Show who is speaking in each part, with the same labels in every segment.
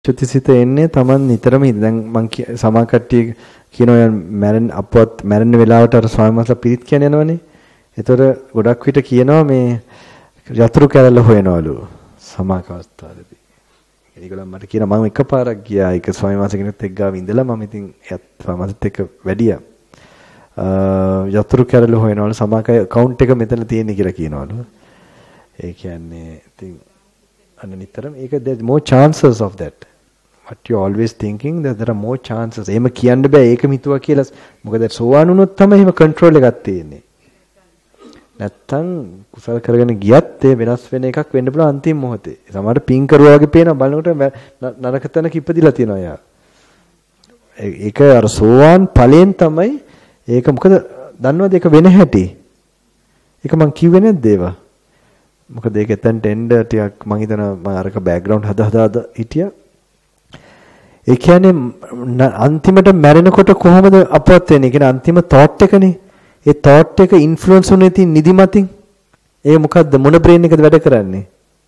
Speaker 1: චුතිසිත එන්නේ Taman නිතරම දැන් මං සමා කට්ටිය කියනවා මැරෙන්න අපවත් මැරෙන්න වෙලාවට අර ස්වාමීන් වහන්සේලා පිරිත් කියන යනවනේ. ඒතර ගොඩක් විට කියනවා මේ යතුරු කැරල්ල හොයනවලු සමාක අවස්ථාවේදී. ඒගොල්ලන් මට කියනවා මම එකපාරක් ගියා ඒක ස්වාමීන් වහන්සේ කෙනෙක්ට එක්ක ගාව ඉඳලා මම ඉතින් එයත් ස්වාමීන් වහන්සේත් එක්ක වැඩියා. යතුරු කැරල්ල හොයනවලු සමාකයි account එක මෙතන තියෙන්නේ කියලා කියනවලු. ඒ කියන්නේ ඉතින් අන්න නිතරම ඒක there's more chances of that. What you always thinking that there are more chances. එහෙම කියන්න බෑ ඒකම හිතුවා කියලා. මොකද සෝවාන් වුණොත් තමයි එහෙම control එකක් තියෙන්නේ. නැත්තම් කුසල කරගෙන ගියත් ඒ වෙනස් වෙන එකක් වෙන්න පුළුවන් අන්තිම මොහොතේ. සමහරට පින් කරුවා වගේ පේනවා බලනකොට නරක තැනක ඉපදිලා තියෙනවා යා. ඒක අර සෝවාන් ඵලයෙන් තමයි ඒක මොකද දන්නවද ඒක වෙන හැටි? ඒක මං කිව්වේ නැද්ද ඒවා? මොකද ඒක එතනට එන්න ටිකක් මං හිතනවා මම අරක බෑග්ග්‍රවුන්ඩ් හදාද හිටියා. ඒ කියන්නේ අන්තිමට මැරෙනකොට කොහොමද අපවත් වෙන්නේ? ඒ කියන්නේ අන්තිම thought එකනේ. ඒ thought එක ඉන්ෆ්ලුවන්ස් වුනේ තියෙන නිදිමතින්. ඒ මොකද්ද මොන බ්‍රේන් එකද වැඩ කරන්නේ?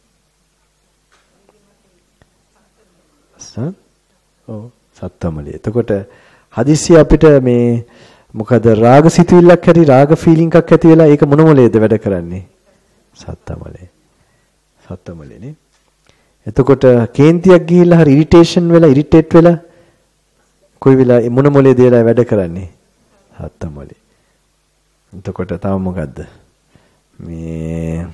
Speaker 1: සත්තමලිය. එතකොට හදිස්සිය අපිට මේ මොකද රාග සිතුවිල්ලක් ඇති රාග ෆීලිං එකක් ඇති වෙලා ඒක මොන මොලේද වැඩ කරන්නේ? සත්තමලේ. සත්තමලේනේ. එතකොට කේන්තියක් ගිහිල්ලා හරි ඉරිටේෂන් වෙලා ඉරිටේට් වෙලා කොයි වෙලා මොන මොලේ දේලා වැඩ කරන්නේ? සත්තමලේ. එතකොට තව මොකද්ද? මේ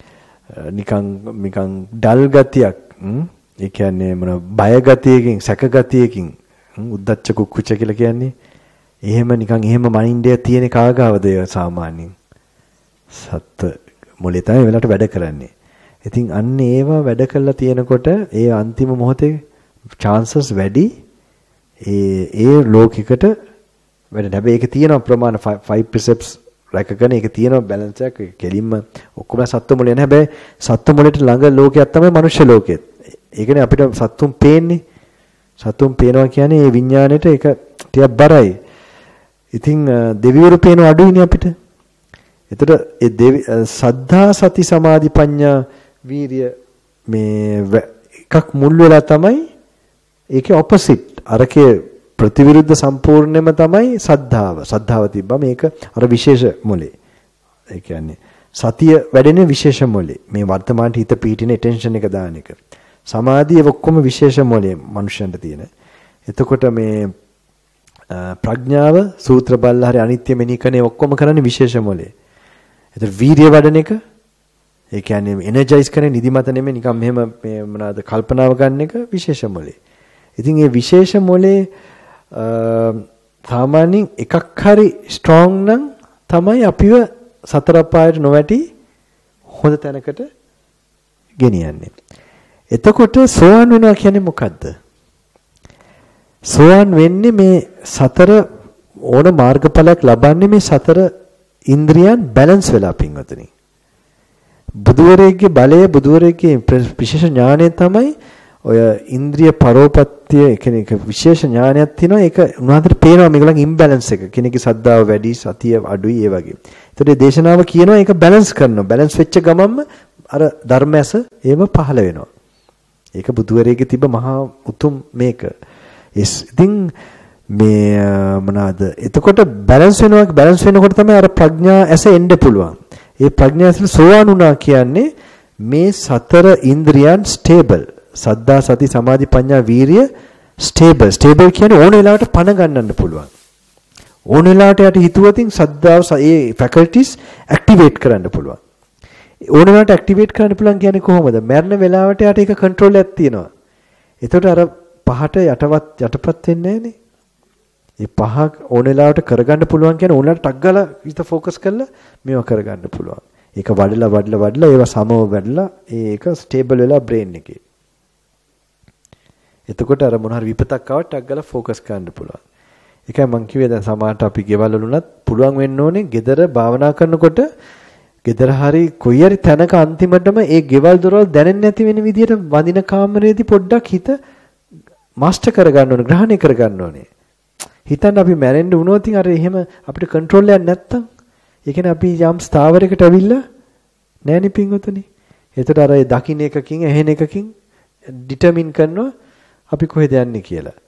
Speaker 1: නිකන් ඩල් ගතියක් ඒ කියන්නේ මොන බය ගතියකින් සැක ගතියකින් උද්දච්ච කුක්කුච්ච කියලා කියන්නේ එහෙම නිකන් එහෙම මනින්ඩය තියෙන කාගාවද සාමාන්‍යයෙන් සත්ත්ව මොලේ තමයි වෙලාවට වැඩ කරන්නේ. ඉතින් අන්න ඒවා වැඩ කරලා තියෙනකොට ඒ අන්තිම මොහොතේ chances වැඩි ඒ ලෝකිකට වැඩ. හැබැයි ඒක තියෙනවා ප්‍රමාණ 5 precepts රැකගෙන ඒක තියෙනවා balance එකක් කෙලින්ම ඔක්කොම සත්ත්ව මොලේ නෑ. හැබැයි සත්ත්ව මොලේට ළඟ ලෝකයක් තමයි මනුෂ්‍ය ලෝකෙත්. ඒකනේ අපිට සත්තුන් පේන්නේ. සත්තුන් පේනවා කියන්නේ මේ විඥාණයට ඒක ටිකක් බරයි. ඉතින් දෙවිවරු පේන අඩුයිනේ අපිට. එතකොට ඒ සද්ධා සති සමාධි ප්‍රඥා වීරිය මේ එකක් මුල් වෙලා තමයි ඒකේ ඔපොසිට් අරකේ ප්‍රතිවිරුද්ධ සම්පූර්ණයම තමයි සද්ධාව. සද්ධාව තිබ්බම මේක අර විශේෂ මොලේ. ඒ කියන්නේ සතිය වැඩෙන විශේෂ මොලේ. මේ වර්තමානට හිත පීටින attention එක දාන එක. සමාධිය ඔක්කොම විශේෂ මොලේ මනුෂ්‍යන්ට තියෙන. එතකොට මේ ප්‍රඥාව සූත්‍ර බලලා හරි අනිත්‍ය මෙනි කනේ ඔක්කොම කරන්නේ විශේෂ මොලේ. එතකොට වීර්ය වඩන එක ඒ කියන්නේ එනර්ජයිස් කරන නිදිමත නෙමෙයි නිකන් මෙහෙම මේ මොනවාද කල්පනාව ගන්න එක විශේෂ මොලේ. ඉතින් මේ විශේෂ මොලේ සාමාන්‍යයෙන් එකක් හරි ස්ට්‍රෝං නම් තමයි අපිව සතර පායට නොවැටි හොඳ තැනකට ගෙනියන්නේ. එතකොට සෝවාන් වෙනවා කියන්නේ මොකද්ද? සෝවාන් වෙන්නේ මේ සතර ඕන මාර්ගඵලයක් ලබන්නේ මේ සතර ඉන්ද්‍රියන් බැලන්ස් වෙලා පින්වතුනි. බුදුවරයෙක්ගේ බලය බුදුවරයෙක්ගේ විශේෂ ඥානය තමයි ඔය ඉන්ද්‍රිය පරෝපත්‍ය කෙනෙක් විශේෂ ඥානයක් තියෙනවා. ඒක උනාට පේනවා මේගොල්ලන් ඉම්බැලන්ස් එක. කෙනෙක්ගේ සද්ධාව වැඩි සතිය අඩුයි ඒ වගේ. ඒතකොට මේ දේශනාව කියනවා ඒක බැලන්ස් කරනවා. බැලන්ස් වෙච්ච ගමන්ම අර ධර්මයස ඒව පහළ වෙනවා. ඒක බුදුවරයෙක්ගේ තිබ්බ මහා උතුම් මේක. ඉතින් මේ මොනවාද? එතකොට බැලන්ස් වෙනකොට තමයි අර ප්‍රඥා ඇස එන්න පුළුවන්. ඒ ප්‍රඥා ඇස සෝවාන් වුණා කියන්නේ මේ සතර ඉන්ද්‍රියන් ස්ටේබල්. සද්ධා සති සමාධි ප්‍රඥා වීරිය ස්ටේබල්. ස්ටේබල් කියන්නේ ඕන වෙලාවට පණ ගන්නන්න පුළුවන්. ඕන වෙලාවට යට හිතුවතින් සද්ධාව ඒ ෆැකල්ටිස් ඇක්ටිවේට් කරන්න පුළුවන්. ඕන වෙලාවට ඇක්ටිවේට් කරන්න පුළුවන් කියන්නේ කොහොමද? මරණ වෙලාවට යට ඒක කන්ට්‍රෝල් එකක් තියෙනවා. එතකොට අර පහට යටපත් වෙන්නේ නැහනේ. මේ පහ ඕන වෙලාවට කරගන්න පුළුවන් කියන්නේ ඕනලාට ටක් ගාලා හිත ફોකස් කරලා මේවා කරගන්න පුළුවන්. ඒක වඩලා ඒවා සමව වැඩලා ඒක ස්ටේබල් වෙලා බ්‍රේන් එකේ. එතකොට අර මොන හරි විපතක් ආවත් ටක් ගාලා ફોකස් කරන්න පුළුවන්. ඒකයි මම කිව්වේ දැන් සමහරට අපි ගෙවල් වලුණත් පුළුවන් වෙන්න ඕනේ gedara භාවනා කරනකොට gedara hari කොයි හරි තැනක අන්තිමටම ඒ ගෙවල් දොරවල් දැනෙන්නේ නැති වෙන විදිහට වඳින කාමරේදී පොඩ්ඩක් හිත මාස්ටර් කරගන්න ඕනේ ග්‍රහණය කරගන්න ඕනේ. හිතන්න අපි මැරෙන්න වුණොත් අර එහෙම අපිට කන්ට්‍රෝල් එකක් නැත්තම් ඒ කියන්නේ අපි යම් ස්ථාවරයකට අවිල්ලා නෑනේ පින්වතුනි. ඒතර අර දකින්න එකකින් ඇහෙන එකකින් ඩිටර්මින් කරනවා අපි කොහෙද යන්නේ කියලා.